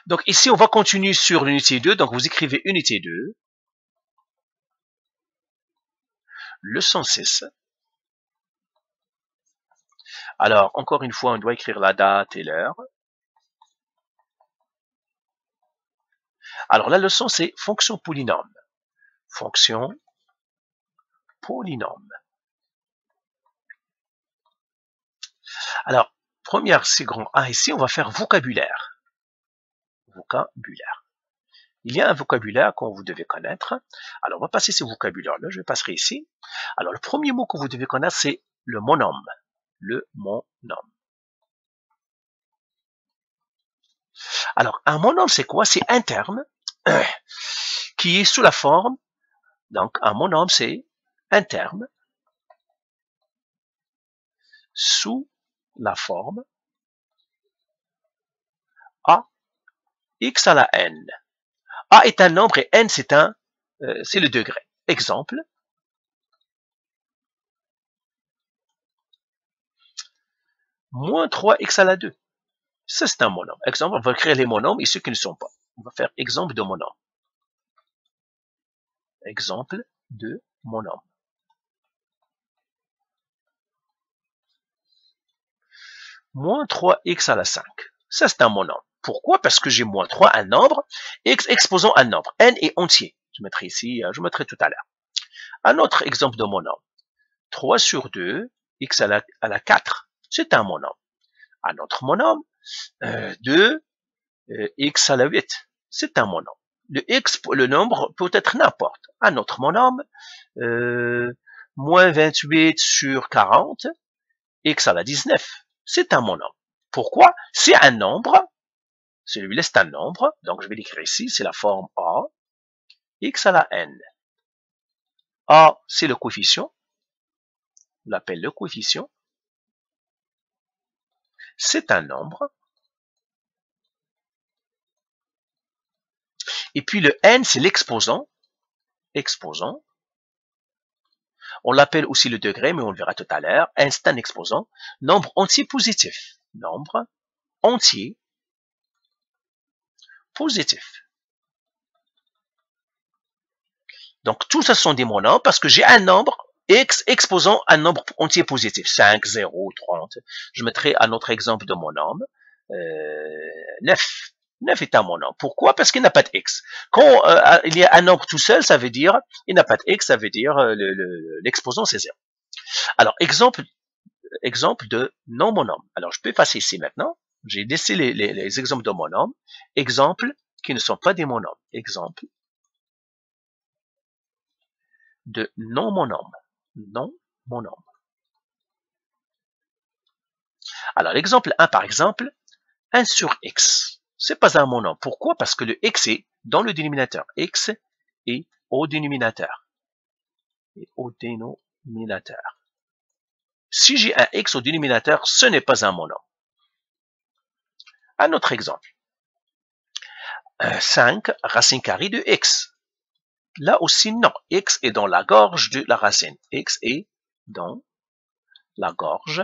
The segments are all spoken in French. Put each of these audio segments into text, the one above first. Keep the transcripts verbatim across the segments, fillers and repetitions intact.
Donc ici, on va continuer sur l'unité deux. Donc vous écrivez unité deux, leçon six. Alors, encore une fois, on doit écrire la date et l'heure. Alors, la leçon, c'est fonction polynôme. Fonction polynôme. Alors, première, c'est grand A ici, on va faire vocabulaire. Vocabulaire. Il y a un vocabulaire que vous devez connaître. Alors, on va passer ce vocabulaire-là. Je vais passer ici. Alors, le premier mot que vous devez connaître, c'est le monôme. Le monôme. Alors, un monôme, c'est quoi? C'est un terme euh, qui est sous la forme. Donc, un monôme, c'est un terme sous la forme A, x à la n. A est un nombre et n, c'est un, euh, c'est le degré. Exemple. Moins trois x à la deux. Ça, c'est un monôme. Exemple, on va créer les monômes et ceux qui ne sont pas. On va faire exemple de monôme. Exemple de monôme. Moins trois x à la cinq. Ça, c'est un monôme. Pourquoi? Parce que j'ai moins trois, un nombre, x exposant un nombre. N est entier. Je mettrai ici, je mettrai tout à l'heure. Un autre exemple de monôme. trois sur deux, x à la, à la quatre. C'est un monôme. Un autre monôme, euh, deux, euh, x à la huit. C'est un monôme. Le x, le nombre peut être n'importe. Un autre monôme, euh, moins vingt-huit sur quarante, x à la dix-neuf. C'est un monôme. Pourquoi? C'est un nombre. Celui-là, c'est un nombre. Donc, je vais l'écrire ici. C'est la forme A. X à la n. A, c'est le coefficient. On l'appelle le coefficient. C'est un nombre. Et puis, le n, c'est l'exposant. Exposant. On l'appelle aussi le degré, mais on le verra tout à l'heure. N, c'est un exposant. Nombre entier positif. Nombre entier positif. Donc, tout ça sont des monômes parce que j'ai un nombre x exposant un nombre entier positif. cinq, zéro, trente. Je mettrai un autre exemple de monôme. Euh, neuf. neuf est un monôme. Pourquoi? Parce qu'il n'a pas de x. Quand euh, il y a un nombre tout seul, ça veut dire, il n'a pas de x, ça veut dire euh, l'exposant, le, le, c'est zéro. Alors, exemple, exemple de non-monôme. Alors, je peux passer ici maintenant. J'ai laissé les, les, les exemples de monômes. Exemples qui ne sont pas des monômes. Exemple de non-monôme. Non-monôme. Alors, l'exemple un, par exemple, un sur x. C'est pas un monôme. Pourquoi? Parce que le x est dans le dénominateur. X est au dénominateur. Et au dénominateur. Si j'ai un x au dénominateur, ce n'est pas un monôme. Un autre exemple. cinq racine carrée de x. Là aussi, non. X est dans la gorge de la racine. X est dans la gorge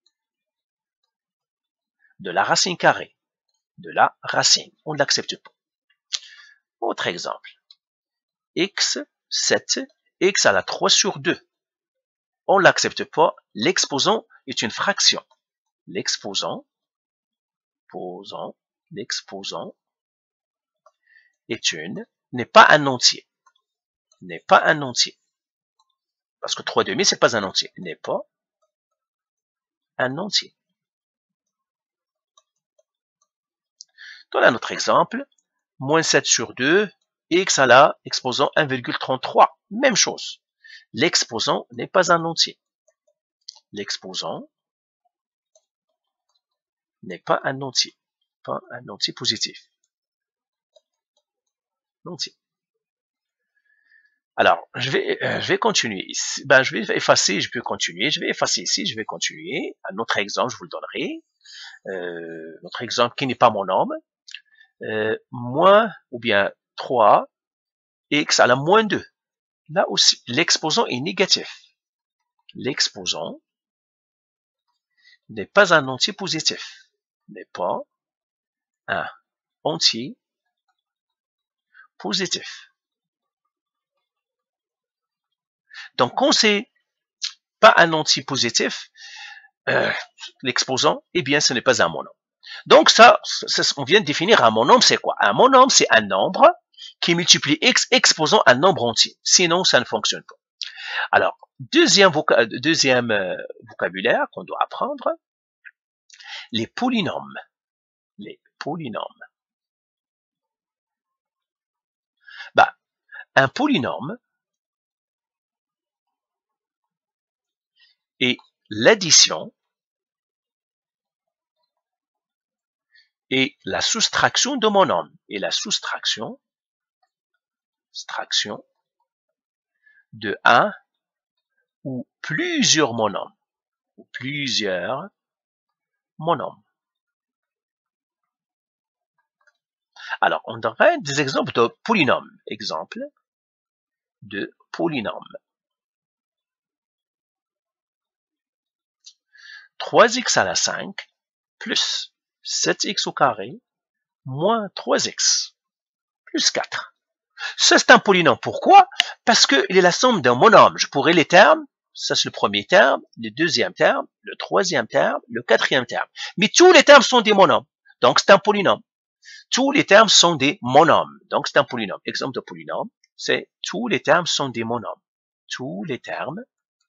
de la racine carrée. De la racine. On ne l'accepte pas. Autre exemple. X, sept, x à la trois sur deux. On ne l'accepte pas. L'exposant est une fraction. L'exposant, posant, l'exposant est une, n'est pas un entier. N'est pas un entier. Parce que trois demi, c'est pas un entier. N'est pas un entier. Dans un autre exemple, moins sept sur deux, x à la exposant un virgule trente-trois. Même chose. L'exposant n'est pas un entier. L'exposant n'est pas un entier. Pas un entier positif. Entier. Alors, je vais, euh, je vais continuer ici. Ben, je vais effacer, je peux continuer. Je vais effacer ici, je vais continuer. Un autre exemple, je vous le donnerai. Euh, notre exemple qui n'est pas mon nombre. Euh, moins ou bien trois x à la moins deux. Là aussi, l'exposant est négatif. L'exposant n'est pas un entier positif. N'est pas un entier positif. Donc, quand c'est pas un entier positif, euh, l'exposant, eh bien, ce n'est pas un monome. Donc, ça, ça, on vient de définir un monome, c'est quoi? Un monome, c'est un nombre qui multiplie x exposant un nombre entier. Sinon, ça ne fonctionne pas. Alors, deuxième, voca deuxième euh, vocabulaire qu'on doit apprendre, les polynômes. Les polynômes. Bah, un polynôme est l'addition et la soustraction de monome. Et la soustraction, soustraction de un ou plusieurs monômes. Ou plusieurs monômes. Alors, on donnerait des exemples de polynômes. Exemple de polynôme. trois x à la cinq plus sept x au carré moins trois x plus quatre. Ça, c'est un polynôme. Pourquoi? Parce qu'il est la somme d'un monôme. Je pourrais les termes, ça c'est le premier terme, le deuxième terme, le troisième terme, le quatrième terme. Mais tous les termes sont des monômes. Donc, c'est un polynôme. Tous les termes sont des monômes. Donc, c'est un polynôme. Exemple de polynôme, c'est tous les termes sont des monômes. Tous les termes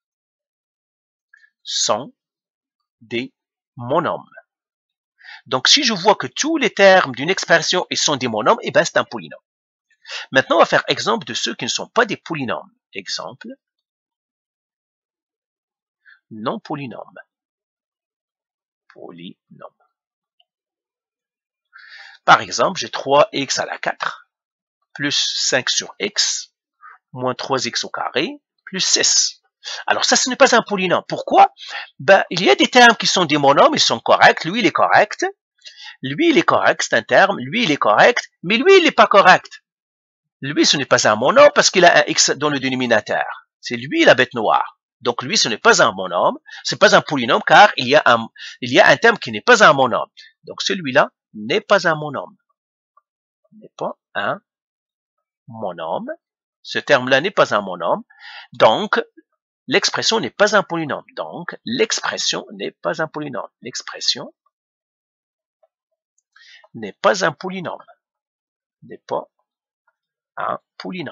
sont des monômes. Donc, si je vois que tous les termes d'une expression sont des monômes, eh bien, c'est un polynôme. Maintenant, on va faire exemple de ceux qui ne sont pas des polynômes. Exemple, non polynôme. Polynôme. Par exemple, j'ai trois x à la quatre plus cinq sur x moins trois x au carré plus six. Alors ça, ce n'est pas un polynôme. Pourquoi? Ben, il y a des termes qui sont des monômes, ils sont corrects. Lui, il est correct. Lui, il est correct, c'est un terme. Lui, il est correct. Mais lui, il n'est pas correct. Lui, ce n'est pas un monôme parce qu'il a un x dans le dénominateur. C'est lui la bête noire. Donc lui, ce n'est pas un monôme. Ce n'est pas un polynôme car il y a un, il y a un terme qui n'est pas un monôme. Donc celui-là n'est pas un monôme. N'est pas un monôme. Ce terme-là n'est pas un monôme. Donc, l'expression n'est pas un polynôme. Donc, l'expression n'est pas un polynôme. L'expression n'est pas un polynôme. N'est pas un polynôme.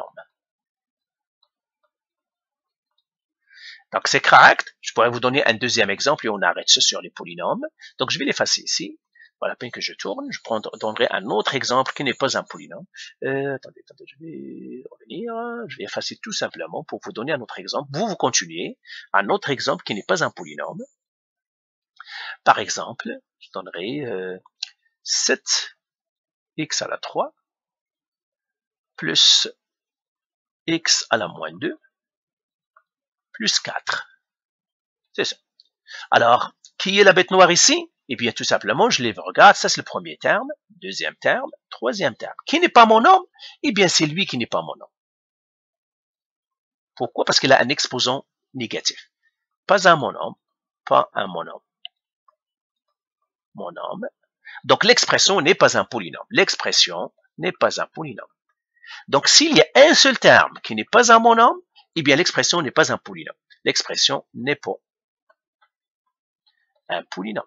Donc, c'est correct. Je pourrais vous donner un deuxième exemple et on arrête ça sur les polynômes. Donc, je vais l'effacer ici. Pas la peine que je tourne. Je prendrai un autre exemple qui n'est pas un polynôme. Euh, attendez, attendez, je vais revenir. Je vais effacer tout simplement pour vous donner un autre exemple. Vous, vous continuez. Un autre exemple qui n'est pas un polynôme. Par exemple, je donnerai euh, sept x à la trois plus x à la moins deux plus quatre. C'est ça. Alors, qui est la bête noire ici? Eh bien, tout simplement, je les regarde. Ça, c'est le premier terme, deuxième terme, troisième terme. Qui n'est pas mon nom? Eh bien, c'est lui qui n'est pas mon nom. Pourquoi? Parce qu'il a un exposant négatif. Pas un monôme, pas un monôme. Monôme. Donc, l'expression n'est pas un polynôme. L'expression n'est pas un polynôme. Donc, s'il y a un seul terme qui n'est pas un monôme, eh bien, l'expression n'est pas un polynôme. L'expression n'est pas un polynôme.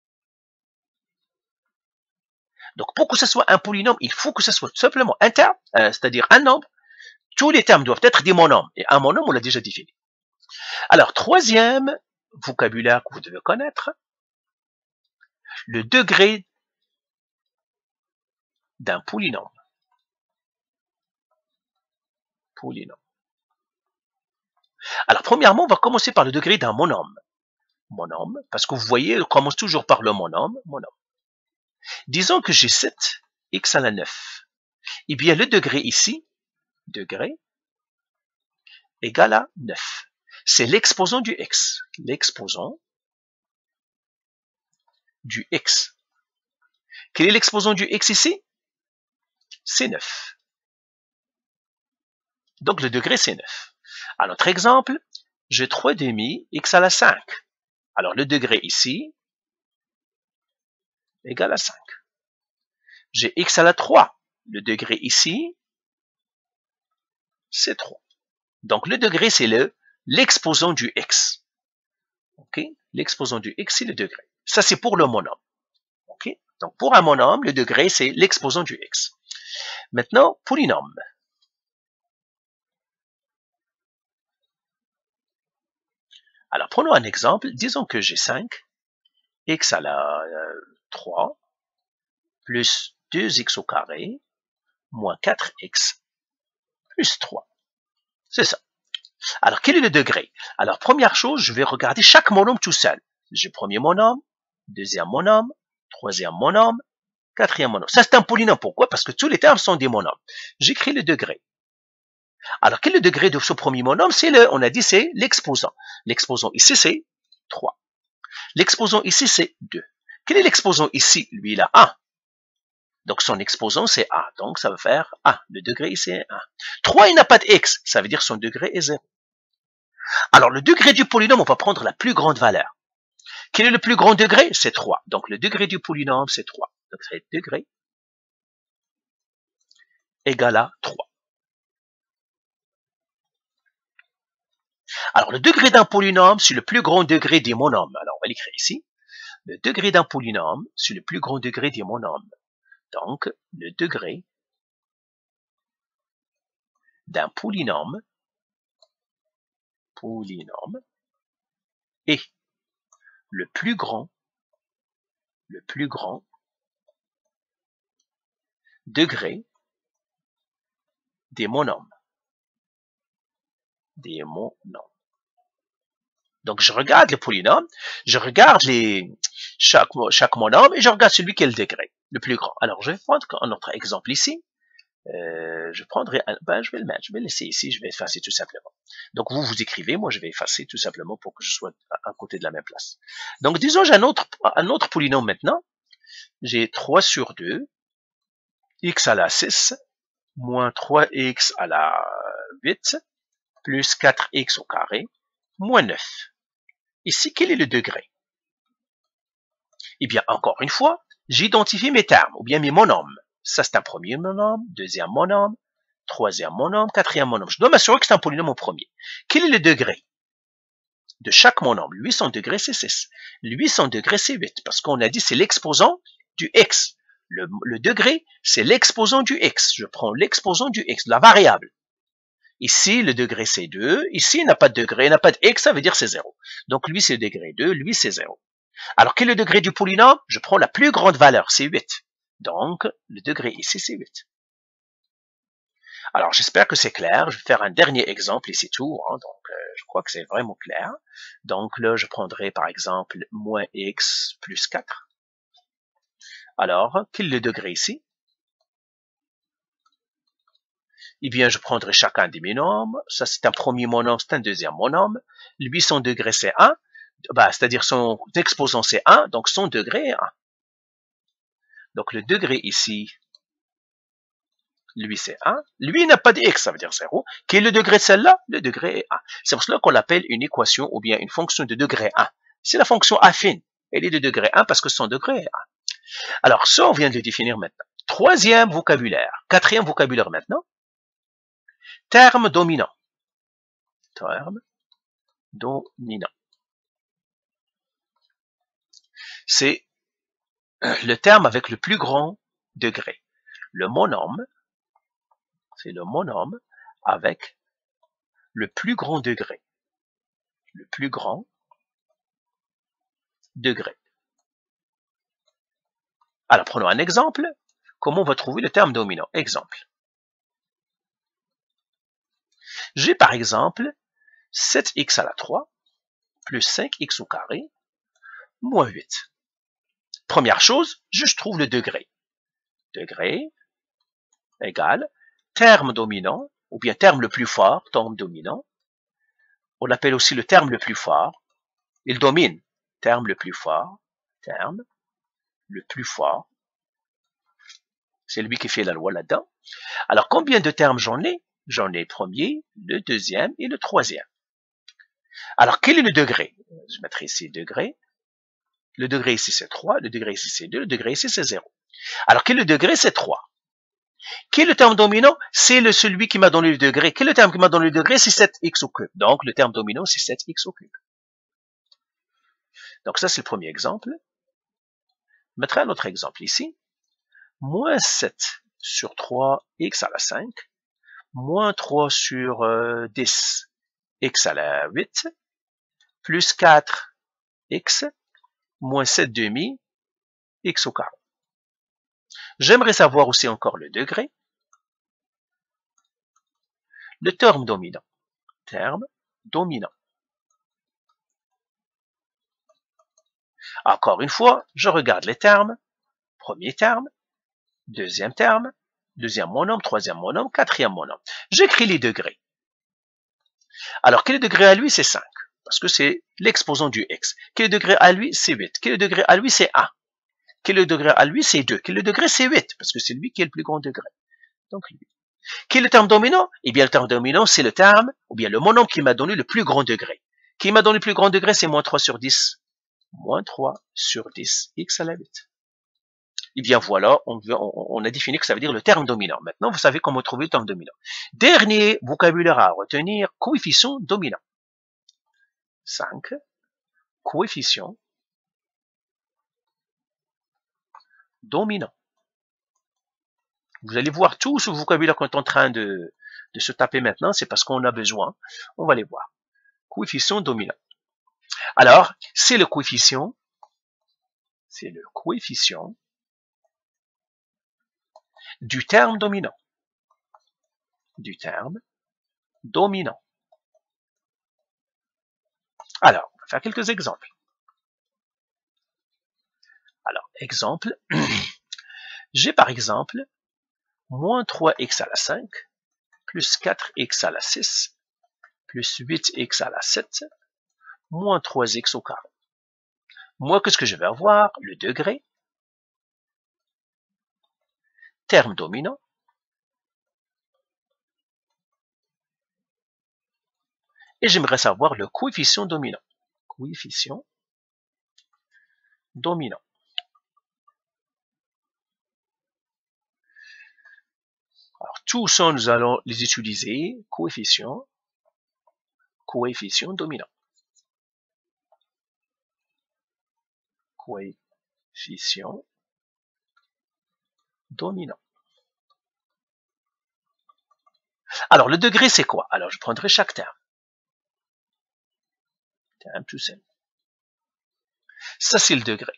Donc, pour que ce soit un polynôme, il faut que ce soit tout simplement un terme, euh, c'est-à-dire un nombre. Tous les termes doivent être des monômes. Et un monôme, on l'a déjà défini. Alors, troisième vocabulaire que vous devez connaître, le degré d'un polynôme. Polynôme. Alors, premièrement, on va commencer par le degré d'un monôme. Monôme, parce que vous voyez, on commence toujours par le monôme. Monôme. Disons que j'ai sept x à la neuf. Eh bien, le degré ici, degré, égale à neuf. C'est l'exposant du x. L'exposant du x. Quel est l'exposant du x ici? C'est neuf. Donc, le degré, c'est neuf. À notre exemple, j'ai trois demi x à la cinq. Alors, le degré ici égale à cinq. j'ai x à la trois. Le degré ici, c'est trois. Donc, le degré, c'est le l'exposant du x. OK? L'exposant du x, c'est le degré. Ça, c'est pour le monome. OK? Donc, pour un monome, le degré, c'est l'exposant du x. Maintenant, polynôme. Alors, prenons un exemple. Disons que j'ai cinq, x à la euh, trois, plus deux x au carré, moins quatre x, plus trois. C'est ça. Alors, quel est le degré? Alors, première chose, je vais regarder chaque monome tout seul. J'ai premier monome, deuxième monome, troisième monome, quatrième monome. Ça, c'est un polynôme. Pourquoi? Parce que tous les termes sont des monômes. J'écris le degré. Alors, quel est le degré de ce premier monôme? C'est le, on a dit, c'est l'exposant. L'exposant ici, c'est trois. L'exposant ici, c'est deux. Quel est l'exposant ici? Lui, il a un. Donc, son exposant, c'est un. Donc, ça va faire un. Le degré ici est un. trois, il n'a pas de x. Ça veut dire son degré est zéro. Alors, le degré du polynôme, on va prendre la plus grande valeur. Quel est le plus grand degré? C'est trois. Donc, le degré du polynôme, c'est trois. Donc, c'est degré égal à trois. Alors, le degré d'un polynôme, c'est le plus grand degré des monômes. Alors, on va l'écrire ici. Le degré d'un polynôme, c'est le plus grand degré des monômes. Donc, le degré d'un polynôme, polynôme est le plus grand, le plus grand degré des monômes. Des monômes. Donc, je regarde les polynômes, je regarde les, chaque, chaque monôme et je regarde celui qui est le degré, le plus grand. Alors, je vais prendre un autre exemple ici. Euh, je prendrai, un, ben, je vais le mettre, je vais le laisser ici, je vais effacer tout simplement. Donc, vous, vous écrivez, moi, je vais effacer tout simplement pour que je sois à un côté de la même place. Donc, disons, j'ai un autre, un autre polynôme maintenant. J'ai trois sur deux, x à la six, moins trois x à la huit, plus quatre x au carré, moins neuf. Ici, quel est le degré? Eh bien, encore une fois, j'identifie mes termes, ou bien mes monômes. Ça, c'est un premier monôme, deuxième monôme, troisième monôme, quatrième monôme. Je dois m'assurer que c'est un polynôme au premier. Quel est le degré de chaque monôme? Lui, son degré, c'est six. Lui, son degré, c'est huit. Parce qu'on a dit, c'est l'exposant du x. Le, le degré, c'est l'exposant du x. Je prends l'exposant du x, la variable. Ici, le degré, c'est deux. Ici, il n'a pas de degré, il n'a pas de x, ça veut dire c'est zéro. Donc, lui, c'est le degré deux, lui, c'est zéro. Alors, quel est le degré du polynôme? Je prends la plus grande valeur, c'est huit. Donc, le degré ici, c'est huit. Alors, j'espère que c'est clair. Je vais faire un dernier exemple et c'est tout. Hein. Donc, euh, je crois que c'est vraiment clair. Donc, là, je prendrai, par exemple, moins x plus quatre. Alors, quel est le degré ici? Eh bien, je prendrai chacun des monômes. Ça, c'est un premier monôme, c'est un deuxième monôme. Lui, son degré, c'est un. Bah, c'est-à-dire son exposant, c'est un. Donc, son degré est un. Donc, le degré ici, lui, c'est un. Lui, il n'a pas de x, ça veut dire zéro. Quel est le degré de celle-là? Le degré est un. C'est pour cela qu'on l'appelle une équation ou bien une fonction de degré un. C'est la fonction affine. Elle est de degré un parce que son degré est un. Alors, ça, on vient de le définir maintenant. Troisième vocabulaire. Quatrième vocabulaire maintenant. Terme dominant. Terme dominant. C'est le terme avec le plus grand degré. Le monôme, c'est le monôme avec le plus grand degré. Le plus grand degré. Alors, prenons un exemple. Comment on va trouver le terme dominant? Exemple. J'ai par exemple sept x à la trois plus cinq x au carré moins huit. Première chose, je trouve le degré. Degré égale terme dominant, ou bien terme le plus fort, terme dominant. On l'appelle aussi le terme le plus fort. Il domine. Terme le plus fort. Terme le plus fort. C'est lui qui fait la loi là-dedans. Alors, combien de termes j'en ai? J'en ai le premier, le deuxième et le troisième. Alors, quel est le degré? Je mettrai ici degré. Le degré ici, c'est trois. Le degré ici, c'est deux. Le degré ici, c'est zéro. Alors, quel est le degré? C'est trois. Quel est le terme dominant? C'est le, celui qui m'a donné le degré. Quel est le terme qui m'a donné le degré? C'est sept x au cube. Donc, le terme dominant, c'est sept x au cube. Donc, ça, c'est le premier exemple. Je mettrai un autre exemple ici. Moins sept sur trois x à la cinq, moins trois sur euh, dix x à la huit, plus quatre x, moins sept demi, x au carré. J'aimerais savoir aussi encore le degré. Le terme dominant. Terme dominant. Encore une fois, je regarde les termes. Premier terme, deuxième terme, deuxième monome, troisième monome, quatrième monome. J'écris les degrés. Alors, quel est le degré à lui? C'est cinq. Parce que c'est l'exposant du x. Quel est le degré à lui? C'est huit. Quel est le degré à lui? C'est un. Quel est le degré à lui? C'est deux. Quel est le degré? C'est huit. Parce que c'est lui qui est le plus grand degré. Donc, lui. Quel est le terme dominant? Eh bien, le terme dominant, c'est le terme, ou bien le monome qui m'a donné le plus grand degré. Qui m'a donné le plus grand degré, c'est moins trois sur dix. Moins trois sur dix, x à la huit. Eh bien, voilà, on, on, on a défini que ça veut dire le terme dominant. Maintenant, vous savez comment trouver le terme dominant. Dernier vocabulaire à retenir, coefficient dominant. cinq, coefficient dominant. Vous allez voir tout ce vocabulaire qu'on est en train de, de se taper maintenant, c'est parce qu'on a besoin. On va les voir. Coefficient dominant. Alors, c'est le coefficient, c'est le coefficient du terme dominant. Du terme dominant. Alors, on va faire quelques exemples. Alors, exemple, j'ai par exemple moins trois x à la cinq, plus quatre x à la six, plus huit x à la sept, moins trois x au carré. Moi, qu'est-ce que je vais avoir? Le degré, terme dominant, et j'aimerais savoir le coefficient dominant. Coefficient dominant. Alors, tout ça, nous allons les utiliser. Coefficient, coefficient dominant. Coefficient dominant. Alors, le degré, c'est quoi? Alors, je prendrai chaque terme. Terme tout simple. Ça, c'est le degré.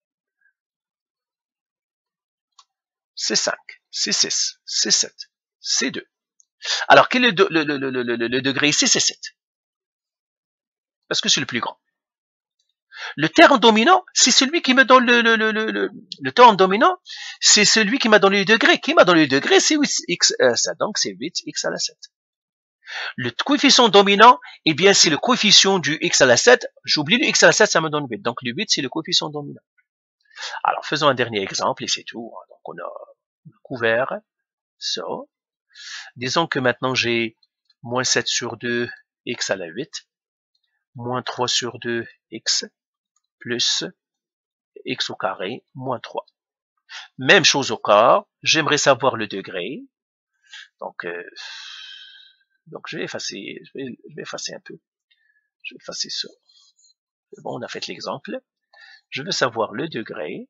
C'est cinq, c'est six, c'est sept, c'est deux. Alors, quel est le, le, le, le, le, le degré ici? C'est sept. Parce que c'est le plus grand. Le terme dominant, c'est celui qui me donne le, le, le, le, le, le terme dominant, c'est celui qui m'a donné le degré. Qui m'a donné le degré? C'est huit x à la sept. Donc, c'est huit x à la sept. Le coefficient dominant, eh bien, c'est le coefficient du x à la sept. J'oublie le x à la sept, ça me donne huit. Donc, le huit, c'est le coefficient dominant. Alors, faisons un dernier exemple et c'est tout. Donc, on a couvert ça. Disons que maintenant, j'ai moins sept sur deux, x à la huit, moins trois sur deux, x, plus x au carré, moins trois. Même chose au corps, j'aimerais savoir le degré. Donc, euh, donc je vais effacer, je vais, je vais effacer un peu. Je vais effacer ça. C'est bon, on a fait l'exemple. Je veux savoir le degré.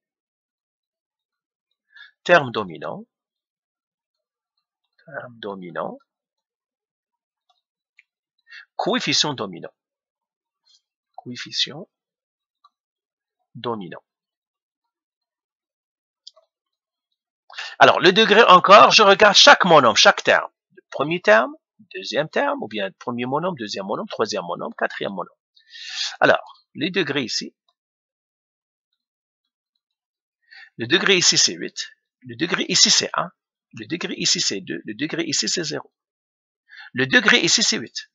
Terme dominant. Terme dominant. Coefficient dominant. Coefficient dominant. Alors, le degré encore, je regarde chaque monome, chaque terme. Le premier terme, deuxième terme, ou bien premier monome, deuxième monome, troisième monome, quatrième monome. Alors, les degrés ici. Le degré ici, c'est huit. Le degré ici, c'est un. Le degré ici, c'est deux. Le degré ici, c'est zéro. Le degré ici, c'est huit.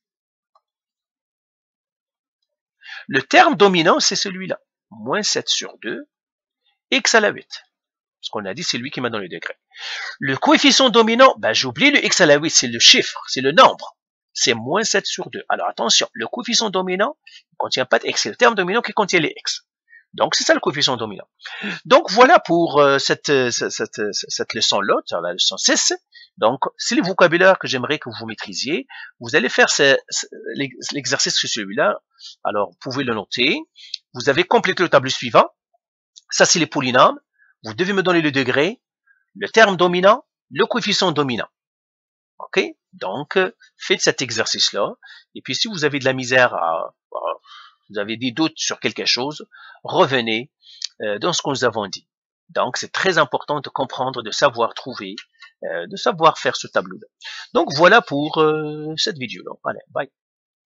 Le terme dominant, c'est celui-là. Moins sept sur deux, x à la huit. Ce qu'on a dit, c'est lui qui m'a donné le degré. Le coefficient dominant, ben, j'oublie le x à la huit, c'est le chiffre, c'est le nombre. C'est moins sept sur deux. Alors attention, le coefficient dominant ne contient pas de x, c'est le terme dominant qui contient les x. Donc, c'est ça le coefficient dominant. Donc, voilà pour euh, cette, cette, cette, cette leçon-là, la leçon six. Donc, c'est le vocabulaire que j'aimerais que vous maîtrisiez. Vous allez faire ce, ce, l'exercice que celui-là. Alors, vous pouvez le noter. Vous avez complété le tableau suivant. Ça, c'est les polynômes. Vous devez me donner le degré, le terme dominant, le coefficient dominant. OK? Donc, faites cet exercice-là. Et puis, si vous avez de la misère à... à vous avez des doutes sur quelque chose, revenez euh, dans ce que nous avons dit. Donc, c'est très important de comprendre, de savoir trouver, euh, de savoir faire ce tableau-là. Donc, voilà pour euh, cette vidéo-là. Allez, bye.